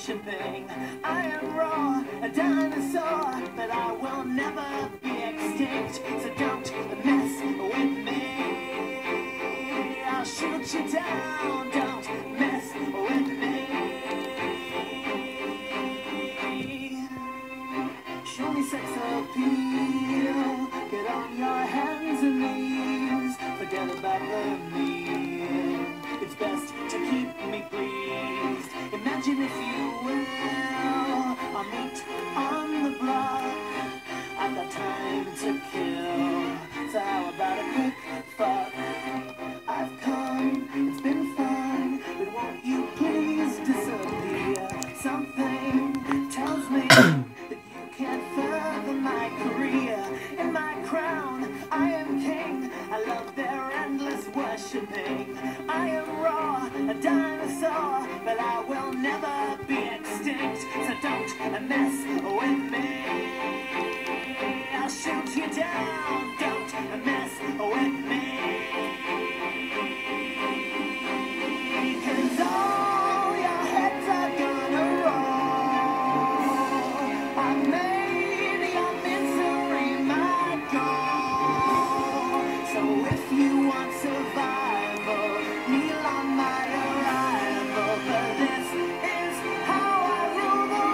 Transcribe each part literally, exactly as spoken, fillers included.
worshipping. I am raw, a dinosaur, but I will never be extinct. So don't mess with me. I'll shoot you down. Don't mess with me. Show me sex appeal. Get on your hands and knees. Forget about the meal. It's best to keep me pleased. Imagine if you will, I'll meet on the block. I've got time to kill, so how about a quick fuck? I've come, it's been fun, but won't you please disappear? Something tells me that you can't further my career. In my crown, I am king. I love their endless worshipping. I am raw, a dinosaur, but I will never be extinct. So don't mess with me. I'll shoot you down. Don't mess with me. 'Cause all your heads are gonna roll. I made your misery my goal. So if you want survival, kneel on my arrival. But this is how I rule the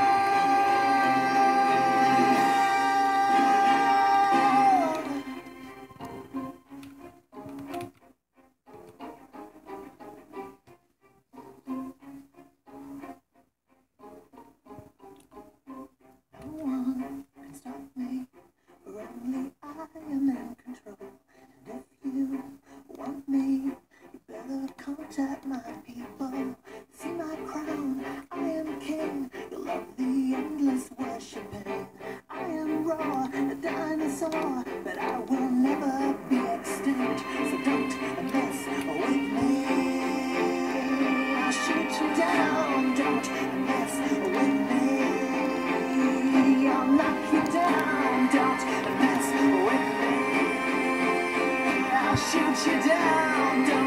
No one can stop me, for only I am in control. And if you want me, you better contact my people. See my crown, I am king. You'll love the endless worshipping. I am raw, a dinosaur, but I will never be extinct. So don't mess with me. I'll shoot you down. Don't mess with me. I'll knock you down. Don't mess with me. I'll shoot you down. Don't